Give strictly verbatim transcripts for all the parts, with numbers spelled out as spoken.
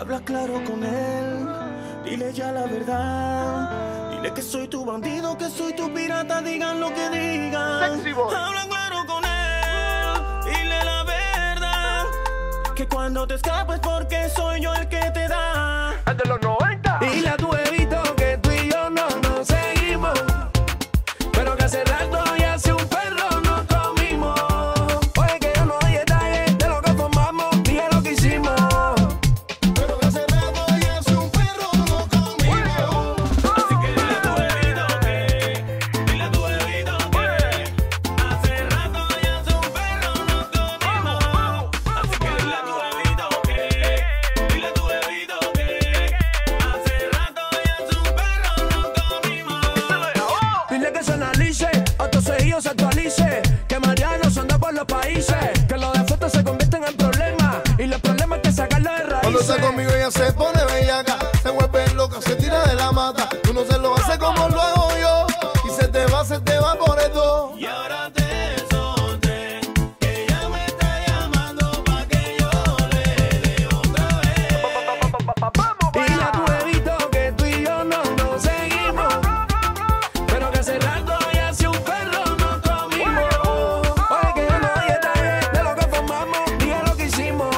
Habla claro con él, dile ya la verdad. Dile que soy tu bandido, que soy tu pirata, digan lo que digan. Sexy boy. Habla claro con él, dile la verdad. Que cuando te escapes porque soy yo el que te da. El de los noventa. Dile a tu bebito que tú y yo no nos seguimos, pero que hace rato y hace un perro nos comimos. Oye, que yo no doy detalles de lo que formamos ni de lo que hicimos, Pero que hace rato y hace un perro nos comimos. Así que dile a tu bebito que, dile a tu bebito que hace rato y hace un perro nos comimos. Así que dile a tu bebito que, dile a tu bebito que hace rato y hace un perro nos comimos. dile que se analice, otro seguido se actualice, que Mariano se anda por los países, que los de fotos se convierten en problemas y los problemas hay que sacarlos de raíces. Cuando está conmigo ella se pone bellaca, se vuelve loca, se tira de la mata. Tú no se lo haces como lo hago yo, y se te va, se te va por esto. Y ahora te solté, que ella me está llamando pa' que yo le dé otra vez. Vamos, Dile a tu vaya. bebito que tú y yo no nos seguimos, pero que hace rato y hace un perro nos comimos. Oye, que yo no doy detalles de lo que formamos ni de lo que hicimos,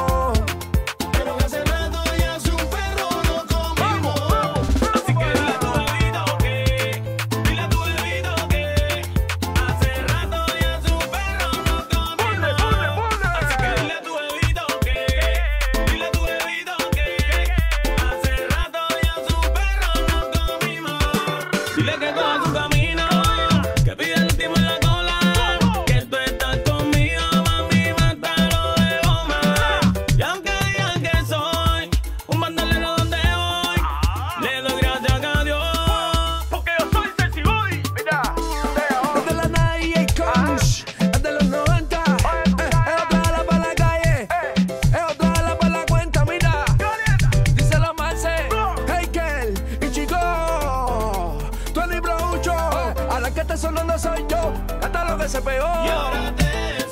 Pero que hace rato y hace un perro nos comimos. Así que dile a tu bebito que, dile a tu bebito que hace rato y hace un perro nos Ponle, ponle, comimos. ponle. Así que dile a tu bebito que, dile a tu bebito que hace rato y hace un perro nos comimos. Dile que coja su camino, que pide el último en la cola, que tú estás conmigo, mami, mátalo de goma. Y aunque digan que soy un bandolero donde voy, le doy gracias a Dios. Porque yo soy sexy boy. Mira, de ahora. es de la Nike Coach, es de los noventa, eh, es otra ala para la calle, es otra ala para la cuenta, mira. Díselo Marce, Heikel y Chico, Tony Broucho, a la que está sonando soy yo, hasta lo que se pegó. Y ahora te